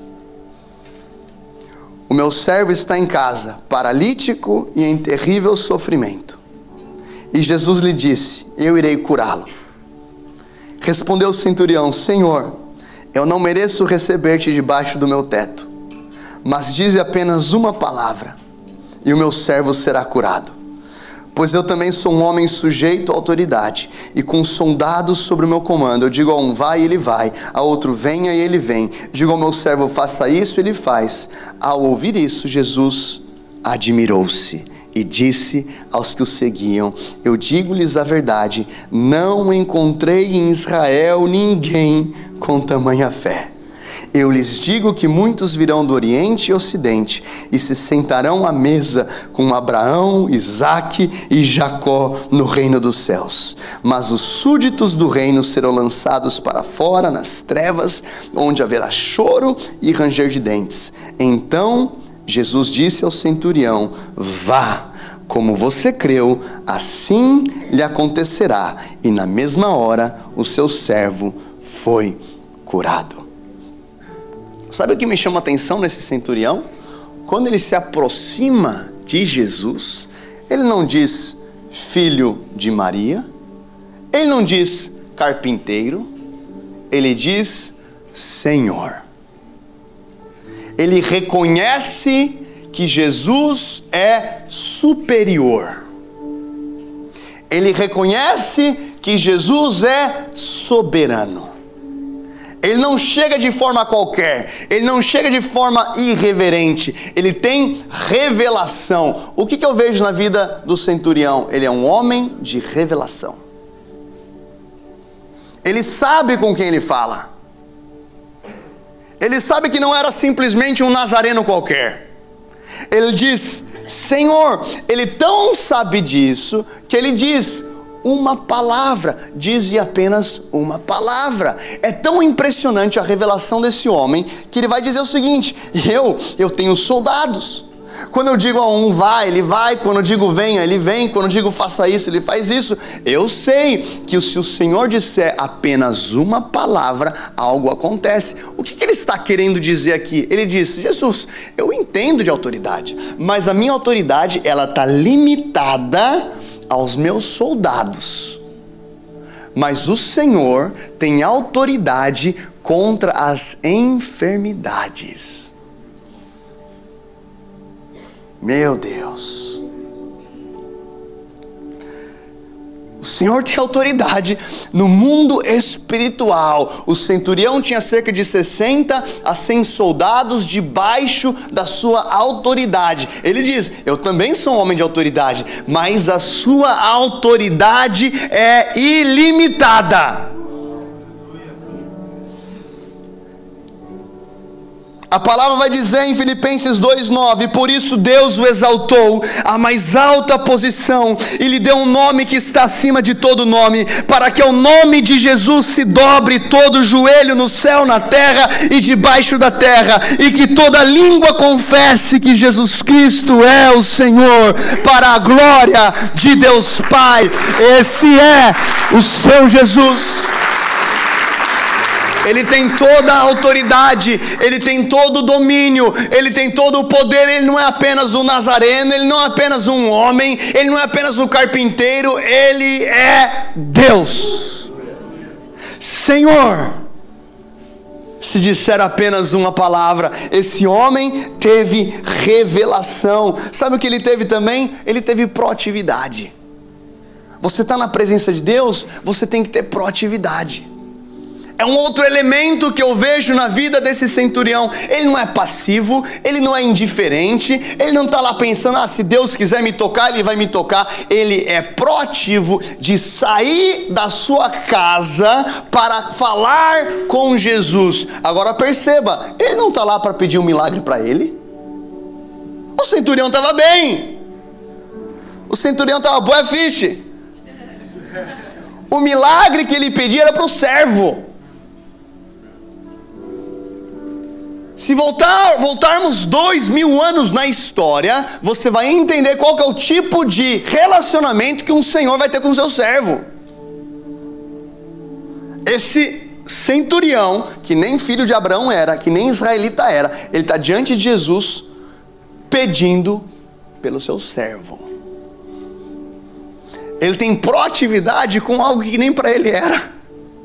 o meu servo está em casa, paralítico e em terrível sofrimento. E Jesus lhe disse: eu irei curá-lo. Respondeu o centurião: Senhor, eu não mereço receber-te debaixo do meu teto, mas dize apenas uma palavra, e o meu servo será curado. Pois eu também sou um homem sujeito à autoridade, e com soldados sobre o meu comando. Eu digo a um: vai, e ele vai; a outro: venha, e ele vem. Digo ao meu servo: faça isso, e ele faz. Ao ouvir isso, Jesus admirou-se e disse aos que o seguiam: eu digo-lhes a verdade, não encontrei em Israel ninguém com tamanha fé. Eu lhes digo que muitos virão do Oriente e Ocidente e se sentarão à mesa com Abraão, Isaque e Jacó no reino dos céus. Mas os súditos do reino serão lançados para fora nas trevas, onde haverá choro e ranger de dentes. Então Jesus disse ao centurião: vá, como você creu, assim lhe acontecerá. E na mesma hora o seu servo foi curado. Sabe o que me chama a atenção nesse centurião? Quando ele se aproxima de Jesus, ele não diz filho de Maria, ele não diz carpinteiro, ele diz Senhor. Ele reconhece que Jesus é superior. Ele reconhece que Jesus é soberano. Ele não chega de forma qualquer, ele não chega de forma irreverente, ele tem revelação. O que eu vejo na vida do centurião? Ele é um homem de revelação. Ele sabe com quem ele fala. Ele sabe que não era simplesmente um nazareno qualquer. Ele diz Senhor. Ele tão sabe disso que ele diz uma palavra, dize apenas uma palavra. É tão impressionante a revelação desse homem que ele vai dizer o seguinte: eu tenho soldados. Quando eu digo a um vai, ele vai. Quando eu digo venha, ele vem. Quando eu digo faça isso, ele faz isso. Eu sei que se o Senhor disser apenas uma palavra, algo acontece. O que ele está querendo dizer aqui? Ele diz: Jesus, eu entendo de autoridade, mas a minha autoridade, ela está limitada aos meus soldados. Mas o Senhor tem autoridade contra as enfermidades. Meu Deus. O Senhor tem autoridade no mundo espiritual. O centurião tinha cerca de 60 a 100 soldados debaixo da sua autoridade. Ele diz: eu também sou um homem de autoridade, mas a sua autoridade é ilimitada. A palavra vai dizer em Filipenses 2:9: por isso Deus o exaltou à mais alta posição e lhe deu um nome que está acima de todo nome, para que ao nome de Jesus se dobre todo joelho no céu, na terra e debaixo da terra, e que toda língua confesse que Jesus Cristo é o Senhor, para a glória de Deus Pai. Esse é o seu Jesus. Ele tem toda a autoridade, Ele tem todo o domínio, Ele tem todo o poder. Ele não é apenas um nazareno, Ele não é apenas um homem, Ele não é apenas um carpinteiro, Ele é Deus. Senhor. Se disser apenas uma palavra, esse homem teve revelação. Sabe o que ele teve também? Ele teve proatividade. Você está na presença de Deus, você tem que ter proatividade. É um outro elemento que eu vejo na vida desse centurião. Ele não é passivo, ele não é indiferente, ele não está lá pensando, se Deus quiser me tocar, Ele vai me tocar. Ele é proativo de sair da sua casa para falar com Jesus. Agora perceba, ele não está lá para pedir um milagre para ele. O centurião estava bem. O centurião estava boa ficha. O milagre que ele pedia era para o servo. Se voltarmos 2000 anos na história, você vai entender qual que é o tipo de relacionamento que um senhor vai ter com o seu servo. Esse centurião, que nem filho de Abraão era, que nem israelita era, ele está diante de Jesus, pedindo pelo seu servo. Ele tem proatividade com algo que nem para ele era.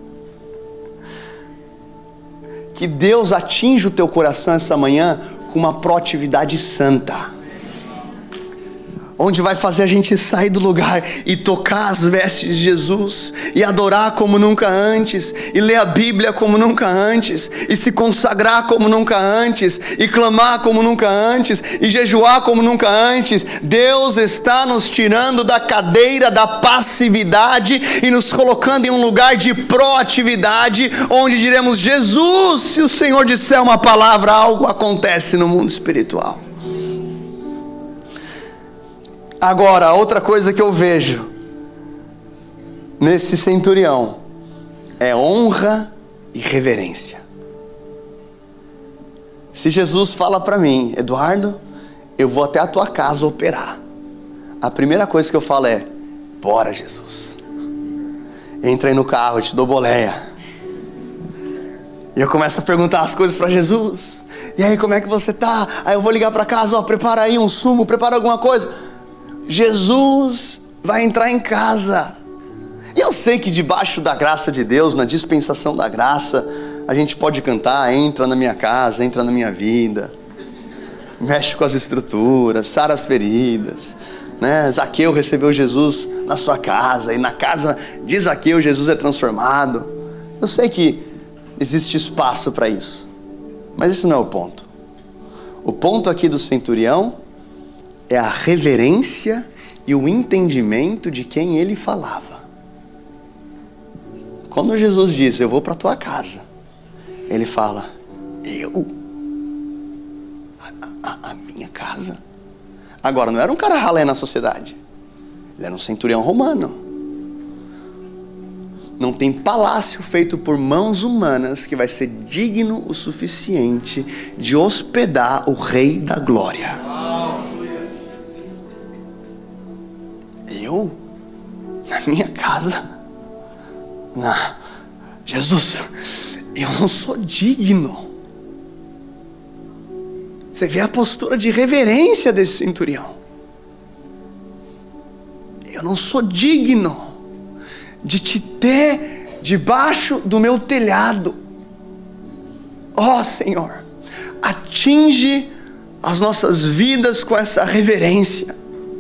Que Deus atinja o teu coração essa manhã com uma proatividade santa. Onde vai fazer a gente sair do lugar e tocar as vestes de Jesus, e adorar como nunca antes, e ler a Bíblia como nunca antes, e se consagrar como nunca antes, e clamar como nunca antes, e jejuar como nunca antes. Deus está nos tirando da cadeira da passividade e nos colocando em um lugar de proatividade, onde diremos: Jesus, se o Senhor disser uma palavra, algo acontece no mundo espiritual. Agora, outra coisa que eu vejo nesse centurião é honra e reverência. Se Jesus fala para mim: Eduardo, eu vou até a tua casa operar, a primeira coisa que eu falo é: bora, Jesus. Entra aí no carro, eu te dou boleia. E eu começo a perguntar as coisas para Jesus. E aí, como é que você tá? Aí eu vou ligar para casa, prepara aí um sumo, prepara alguma coisa. Jesus vai entrar em casa. E eu sei que debaixo da graça de Deus, na dispensação da graça, a gente pode cantar: entra na minha casa, entra na minha vida, mexe com as estruturas, sara as feridas, né? Zaqueu recebeu Jesus na sua casa, e na casa de Zaqueu Jesus é transformado. Eu sei que existe espaço para isso, mas esse não é o ponto. O ponto aqui do centurião é a reverência e o entendimento de quem ele falava. Quando Jesus diz: eu vou para a tua casa, ele fala: eu? A minha casa? Agora, não era um cara ralé na sociedade, ele era um centurião romano. Não tem palácio feito por mãos humanas que vai ser digno o suficiente de hospedar o Rei da Glória. Eu? Na minha casa? Não. Jesus, eu não sou digno. Você vê a postura de reverência desse centurião. Eu não sou digno de te ter debaixo do meu telhado. Ó Senhor, atinge as nossas vidas com essa reverência.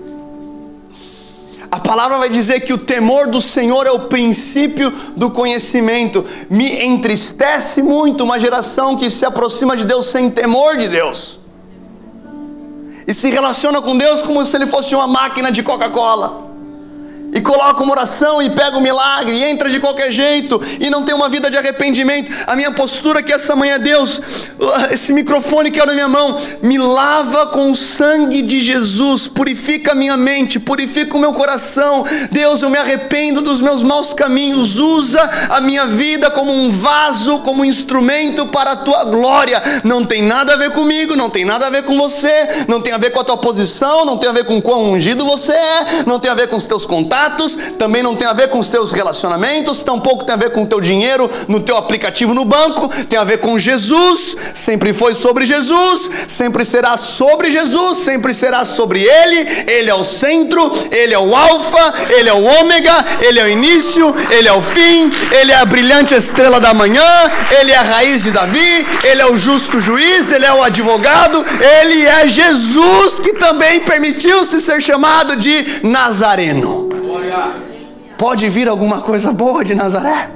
A palavra vai dizer que o temor do Senhor é o princípio do conhecimento. Me entristece muito uma geração que se aproxima de Deus sem temor de Deus, e se relaciona com Deus como se Ele fosse uma máquina de Coca-Cola, e coloca uma oração e pega um milagre e entra de qualquer jeito e não tem uma vida de arrependimento. A minha postura aqui essa manhã: Deus, esse microfone que é na minha mão, me lava com o sangue de Jesus, purifica a minha mente, purifica o meu coração. Deus, eu me arrependo dos meus maus caminhos, usa a minha vida como um vaso, como um instrumento para a tua glória. Não tem nada a ver comigo, não tem nada a ver com você, não tem a ver com a tua posição, não tem a ver com quão ungido você é, não tem a ver com os teus contatos, status, também não tem a ver com os teus relacionamentos, tampouco tem a ver com o teu dinheiro no teu aplicativo no banco, tem a ver com Jesus, sempre foi sobre Jesus, sempre será sobre Jesus, sempre será sobre Ele. Ele é o centro, Ele é o alfa, Ele é o ômega, Ele é o início, Ele é o fim, Ele é a brilhante estrela da manhã, Ele é a raiz de Davi, Ele é o justo juiz, Ele é o advogado, Ele é Jesus, que também permitiu-se ser chamado de Nazareno. Pode vir alguma coisa boa de Nazaré?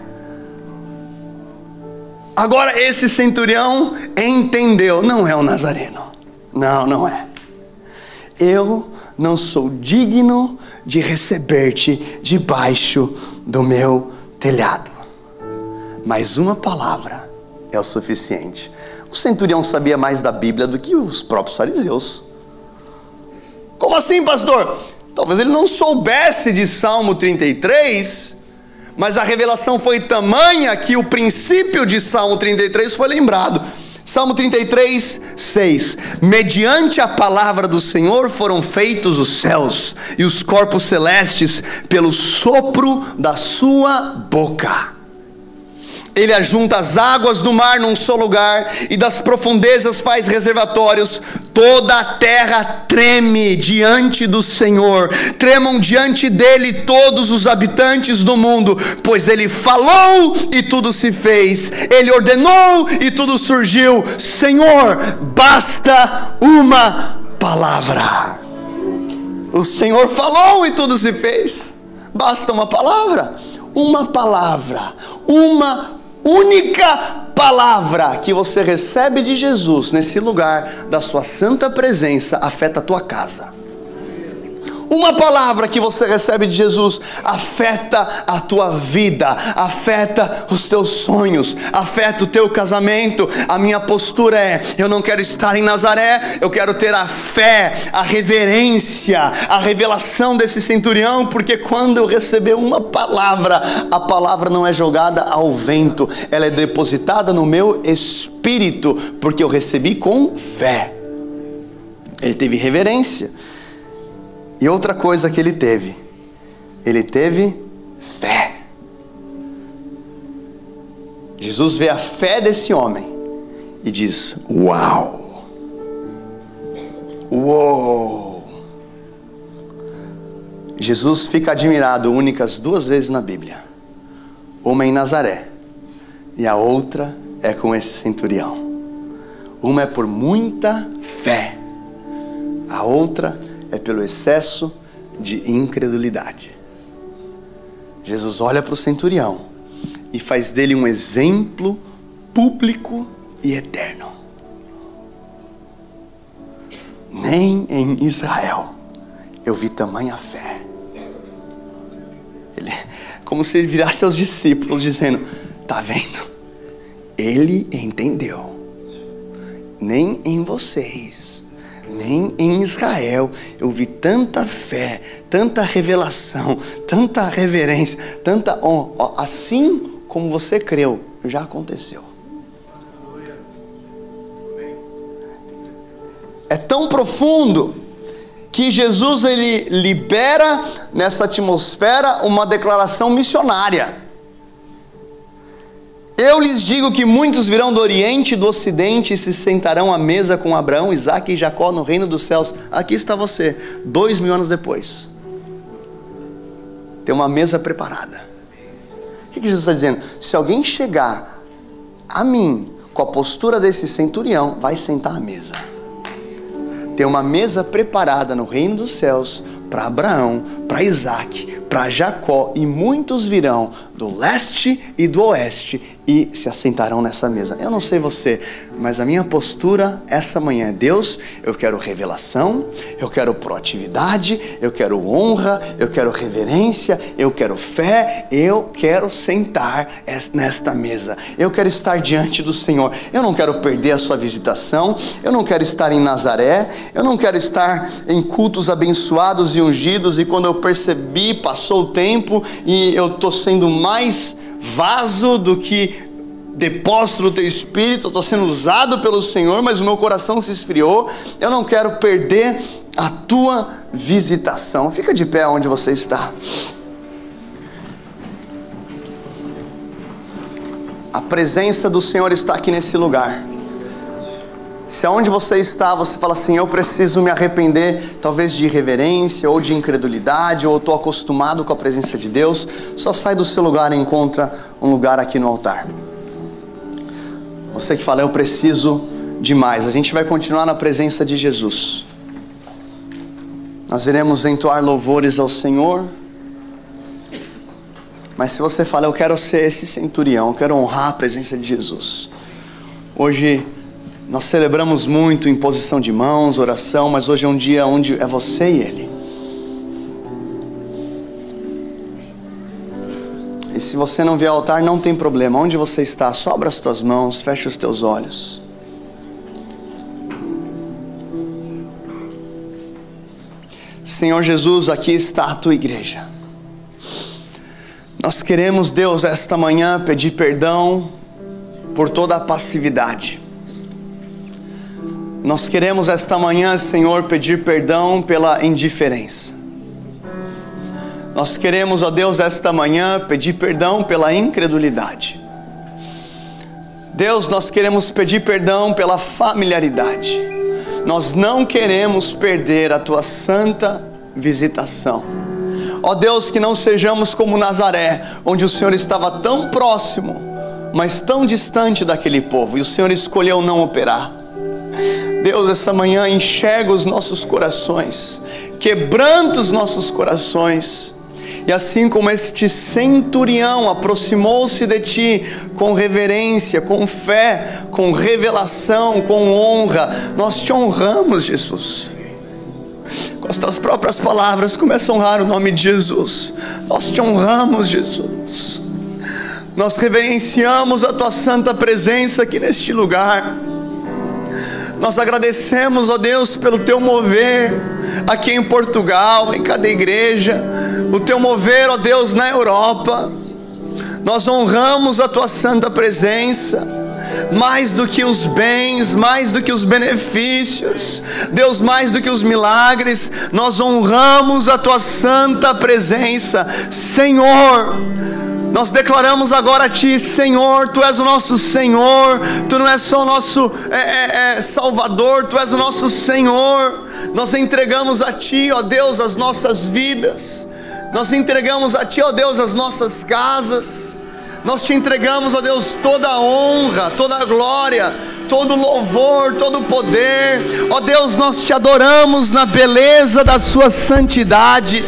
Agora esse centurião entendeu, não é o Nazareno, não é. Eu não sou digno de receber-te debaixo do meu telhado, mas uma palavra é o suficiente. O centurião sabia mais da Bíblia do que os próprios fariseus. Como assim, pastor? Talvez ele não soubesse de Salmo 33, mas a revelação foi tamanha que o princípio de Salmo 33 foi lembrado. Salmo 33, 6. Mediante a palavra do Senhor foram feitos os céus e os corpos celestes pelo sopro da sua boca. Ele ajunta as águas do mar num só lugar, e das profundezas faz reservatórios. Toda a terra treme diante do Senhor, tremam diante dele todos os habitantes do mundo, pois ele falou e tudo se fez, ele ordenou e tudo surgiu. Senhor, basta uma palavra. O Senhor falou e tudo se fez. Basta uma palavra, uma única palavra que você recebe de Jesus nesse lugar da sua santa presença afeta a tua casa. Uma palavra que você recebe de Jesus afeta a tua vida, afeta os teus sonhos, afeta o teu casamento. A minha postura é: eu não quero estar em Nazaré, eu quero ter a fé, a reverência, a revelação desse centurião, porque quando eu receber uma palavra, a palavra não é jogada ao vento, ela é depositada no meu espírito, porque eu recebi com fé. Ele teve reverência. E outra coisa que ele teve fé. Jesus vê a fé desse homem e diz: uau, uou. Jesus fica admirado únicas 2 vezes na Bíblia. Uma em Nazaré e a outra é com esse centurião. Uma é por muita fé, a outra é pelo excesso de incredulidade. Jesus olha para o centurião e faz dele um exemplo público e eterno. Nem em Israel eu vi tamanha fé. Como se ele virasse aos discípulos dizendo: tá vendo? Ele entendeu. Nem em vocês, nem em Israel eu vi tanta fé, tanta revelação, tanta reverência, tanta honra. Assim como você creu, já aconteceu. É tão profundo que Jesus, ele libera nessa atmosfera uma declaração missionária. Eu lhes digo que muitos virão do Oriente e do Ocidente e se sentarão à mesa com Abraão, Isaque e Jacó no reino dos céus. Aqui está você, 2000 anos depois. Tem uma mesa preparada. O que Jesus está dizendo? Se alguém chegar a mim com a postura desse centurião, vai sentar à mesa. Tem uma mesa preparada no reino dos céus para Abraão, para Isaque, para Jacó, e muitos virão do leste e do oeste e se assentarão nessa mesa. Eu não sei você, mas a minha postura essa manhã é: Deus, eu quero revelação, eu quero proatividade, eu quero honra, eu quero reverência, eu quero fé, eu quero sentar nesta mesa, eu quero estar diante do Senhor. Eu não quero perder a sua visitação, eu não quero estar em Nazaré, eu não quero estar em cultos abençoados e ungidos, e quando eu percebi, passou o tempo e eu estou sendo mais vaso do que depósito do teu espírito, eu estou sendo usado pelo Senhor, mas o meu coração se esfriou. Eu não quero perder a tua visitação. Fica de pé onde você está. A presença do Senhor está aqui nesse lugar. Se aonde você está, você fala assim: eu preciso me arrepender, talvez de irreverência ou de incredulidade, ou estou acostumado com a presença de Deus, só sai do seu lugar e encontra um lugar aqui no altar. Você que fala: eu preciso de mais. A gente vai continuar na presença de Jesus. Nós iremos entoar louvores ao Senhor. Mas se você fala: eu quero ser esse centurião, eu quero honrar a presença de Jesus. Hoje nós celebramos muito imposição de mãos, oração, mas hoje é um dia onde é você e Ele. E se você não vier ao altar, não tem problema. Onde você está, só abra as tuas mãos, fecha os teus olhos. Senhor Jesus, aqui está a tua igreja. Nós queremos, Deus, esta manhã pedir perdão por toda a passividade. Nós queremos esta manhã, Senhor, pedir perdão pela indiferença. Nós queremos, ó Deus, esta manhã pedir perdão pela incredulidade. Deus, nós queremos pedir perdão pela familiaridade. Nós não queremos perder a tua santa visitação. Ó Deus, que não sejamos como Nazaré, onde o Senhor estava tão próximo, mas tão distante daquele povo, e o Senhor escolheu não operar. Deus, essa manhã enxerga os nossos corações, quebranta os nossos corações, e assim como este centurião aproximou-se de Ti com reverência, com fé, com revelação, com honra, nós Te honramos, Jesus. Com as Tuas próprias palavras, começa a honrar o nome de Jesus. Nós Te honramos, Jesus. Nós reverenciamos a Tua santa presença aqui neste lugar. Nós agradecemos, ó Deus, pelo Teu mover aqui em Portugal, em cada igreja, o Teu mover, ó Deus, na Europa. Nós honramos a Tua santa presença, mais do que os bens, mais do que os benefícios, Deus, mais do que os milagres, nós honramos a Tua santa presença, Senhor. Nós declaramos agora a Ti, Senhor, Tu és o nosso Senhor, Tu não és só o nosso Salvador, Tu és o nosso Senhor. Nós entregamos a Ti, ó Deus, as nossas vidas, nós entregamos a Ti, ó Deus, as nossas casas, nós Te entregamos, ó Deus, toda a honra, toda a glória, todo louvor, todo poder, ó Deus, nós Te adoramos na beleza da Sua santidade.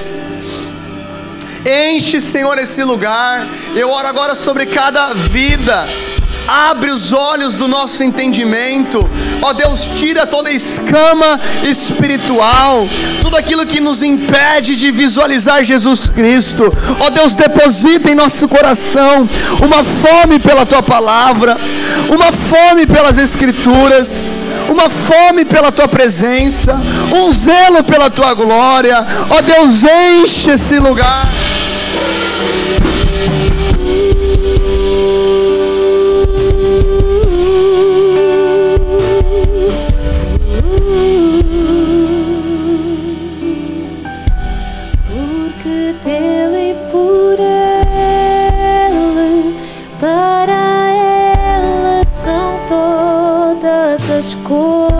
Enche, Senhor, esse lugar. Eu oro agora sobre cada vida. Abre os olhos do nosso entendimento, ó Deus, tira toda escama espiritual, tudo aquilo que nos impede de visualizar Jesus Cristo, ó Deus, deposita em nosso coração uma fome pela Tua palavra, uma fome pelas Escrituras, uma fome pela Tua presença, um zelo pela Tua glória, ó Deus, enche esse lugar.